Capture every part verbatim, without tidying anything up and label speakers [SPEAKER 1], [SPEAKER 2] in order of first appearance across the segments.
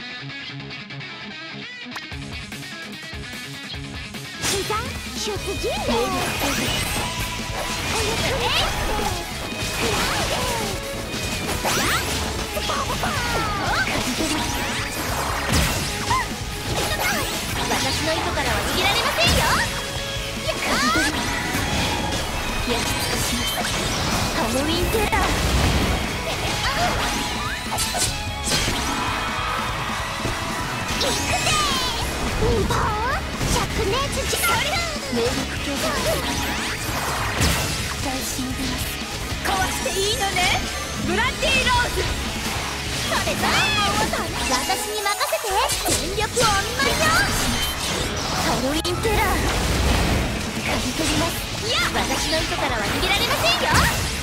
[SPEAKER 1] 出陣で私の糸からは逃げられませんよ。焼き尽くしますハロウィンテラー。いくぜ日本灼熱時間名力強化大神出ます。
[SPEAKER 2] 壊していいのねブラッディーローズ。
[SPEAKER 1] それだ私に任せて全力お見舞いよ。ハロウィンテラー刈り取ります。いや私の糸からは逃げられませんよ。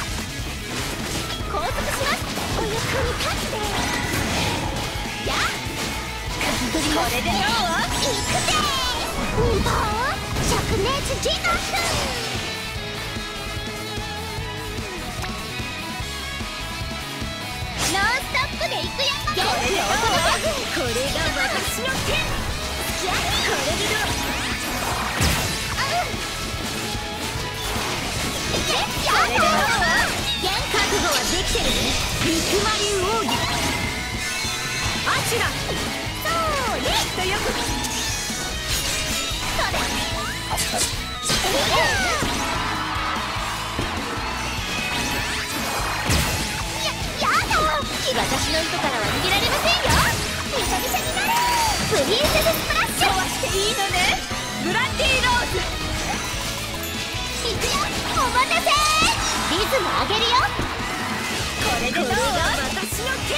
[SPEAKER 1] 拘束します。お役に立つでや刈り取ります。
[SPEAKER 2] これでどう？
[SPEAKER 1] いくぜ日本灼熱時間ノンストップで行くよ。元気をお届け。これが私の手。やっこれでどう？やったー。覚悟はできてるね。肉魔流奥義。
[SPEAKER 2] あちら。
[SPEAKER 1] そうね。
[SPEAKER 2] きっとよく。
[SPEAKER 1] それ。私の糸からは逃げられませんよ。びしゃびしゃになるプリンセススプラッシュ。
[SPEAKER 2] 壊していいのねブラッディーローズ。
[SPEAKER 1] いくよお待たせリズム上げるよ。
[SPEAKER 2] これでどう？私の剣。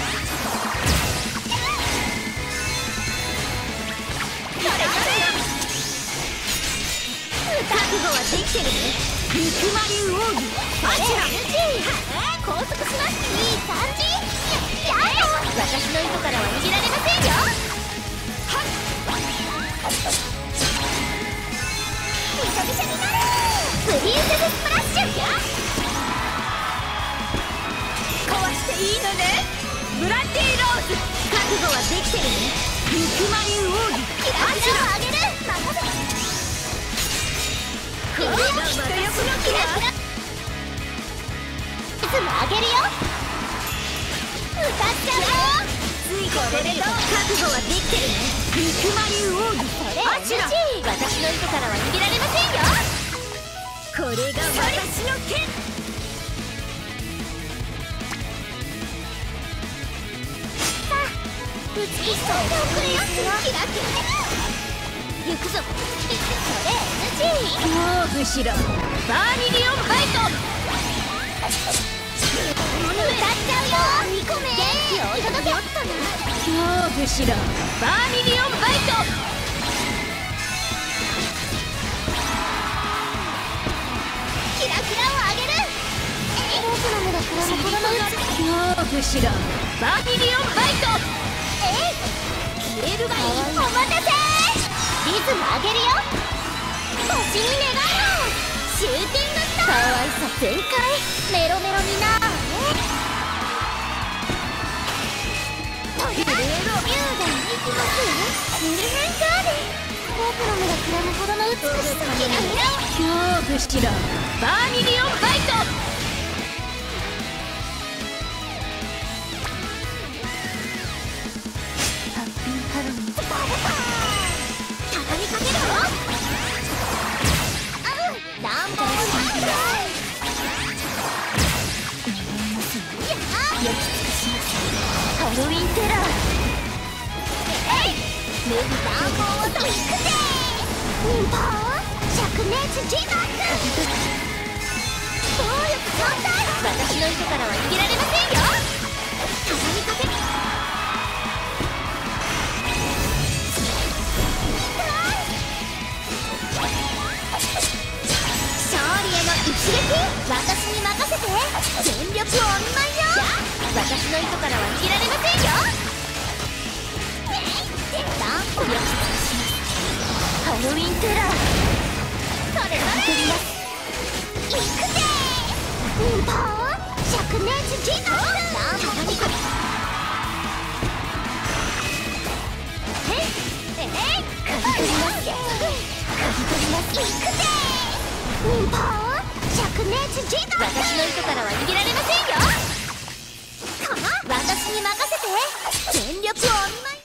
[SPEAKER 1] それそれ覚悟はできてるね。肉魔流奥義あちら拘束します。いい感じ。ややだ私の糸からは逃げられませんよ。はっびしゃびしゃになるプリンセススプラッシュ。
[SPEAKER 2] 壊していいのねブラッディーローズ。
[SPEAKER 1] 覚悟はできてるね。肉魔流奥義キラキラをあげる。任せこれが私のキラキラリズム上げるよ。歌っちゃうよ。
[SPEAKER 2] ついこれでどう？覚
[SPEAKER 1] 悟はできてるね。肉魔流奥義それ
[SPEAKER 2] あちら
[SPEAKER 1] 私の糸からは逃げられませんよ。
[SPEAKER 2] これが私の剣。
[SPEAKER 1] さあ美しさを送るよ。キラキラ行くぞ。それ エヌジー
[SPEAKER 2] 恐怖しろバーミリオンバイト。
[SPEAKER 1] 歌っちゃうよ。にこめ元気をお届け。
[SPEAKER 2] 恐怖しろバーミリオンバイト。
[SPEAKER 1] キラキラをあげる。僕の目がくらむほどの
[SPEAKER 2] 恐怖しろバーミリオンバイト。
[SPEAKER 1] えい消えるがいい。お待たせリズム上げるよ。星に願いをシューティングスター。かわいさ全開メロメロになーとりあえずミューダンいきます。メルヘンガーデン僕の目がくらむほどの美しさ。キラキラ
[SPEAKER 2] 恐怖しろバーミリオンバイト。
[SPEAKER 1] ハッピーハロウィンバー畳みかけるよ。ランボーマイク焼き尽くしますハロウィンテラー。えいメグランボーといくぜ日本灼熱自爆暴力超大。私の糸からは逃げられませんよ。畳みかける一撃私に任せて全力お見舞いよ。私の糸からは逃げられませんよ。ランプ焼き尽くしますハロウィンテラー。それそれいくぜ日本灼熱自爆ランプにこ忍法灼熱自動。私の糸からは逃げられませんよ。私に任せて。全力をお見舞い。